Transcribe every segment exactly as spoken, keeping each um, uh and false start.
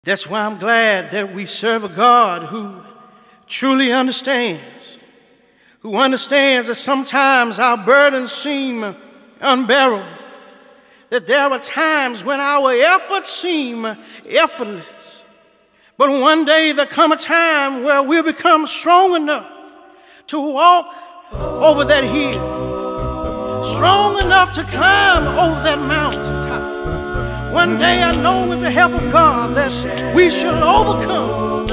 That's why I'm glad that we serve a God who truly understands, who understands that sometimes our burdens seem unbearable, that there are times when our efforts seem effortless. But one day there come a time where we'll become strong enough to walk over that hill, strong enough to climb over that mountaintop. One day I know with the help of God that we shall overcome.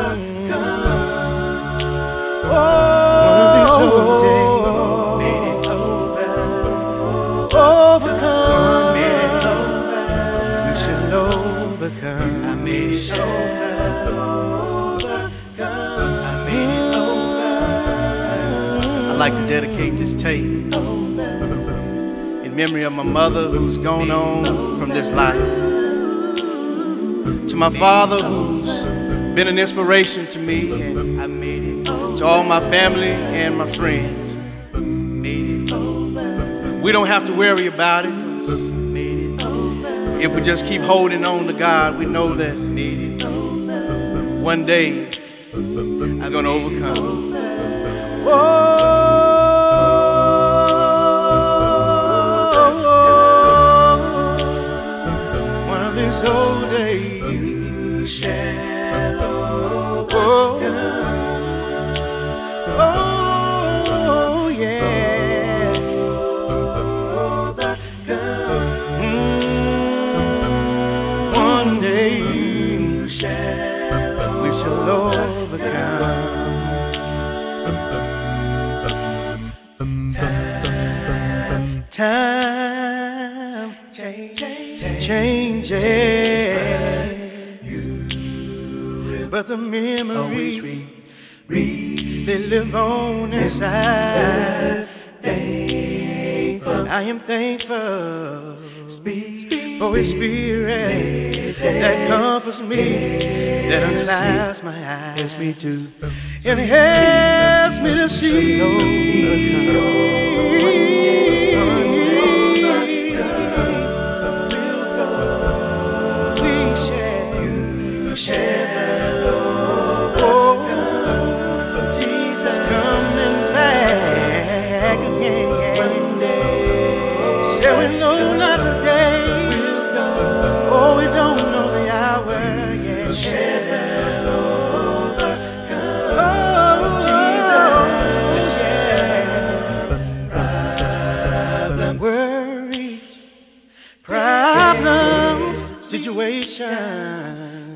Oh, overcome. We shall overcome. I'd like to dedicate this tape in memory of my mother who's gone on from this life, to my father who's been an inspiration to me, and to all my family and my friends. We don't have to worry about it. If we just keep holding on to God, we know that one day I'm gonna overcome. Oh, one of these old days you shall overcome. Oh, yeah. Mm, one day you shall, we shall overcome. Time changes, but the memories they live on inside. I am thankful for His Spirit that comforts me, that unlocks my eyes, and helps me to see. We shall overcome. Jesus coming back again. One day, so we know not the day. Oh, we don't know the hour yet. We shall overcome. Oh, Jesus. Problem, worries, problems, situations.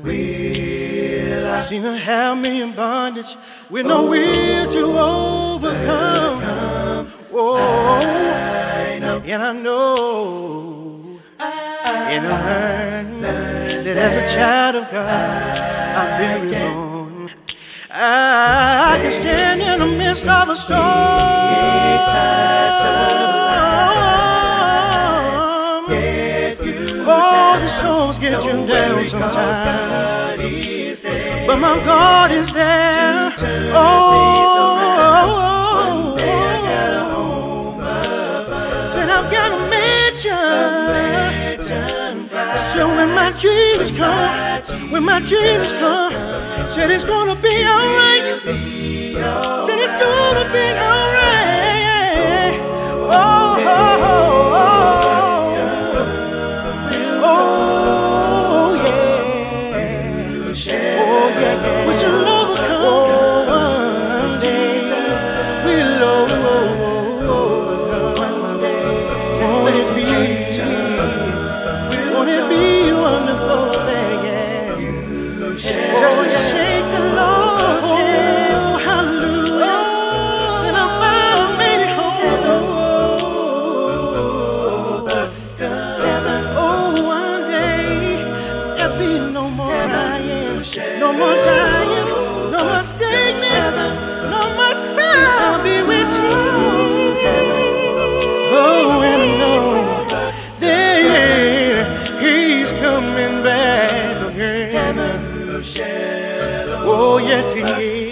I seen her have me in bondage with no will to overcome. Oh, and I know, and I learned that as a child of God, I've been reborn. I can stand in the midst of a storm. Oh, the storms get you down sometimes, but my God is there. Oh, said I've got a mansion. So when my Jesus comes, when my Jesus comes, said it's gonna be alright. Said it's gonna be alright. Oh, oh, oh, oh. We shall overcome, Jesus. We'll overcome one day. Won't it be? Won't it be wonderful there? Yeah. Just to shake the Lord's hand. Hallelujah. Said I finally made it home. Oh, one day there'll be no more crying. No more dying, no more sickness, no more sorrow. I'll be with you. Oh, and I know that He's coming back again. Oh, yes, He is.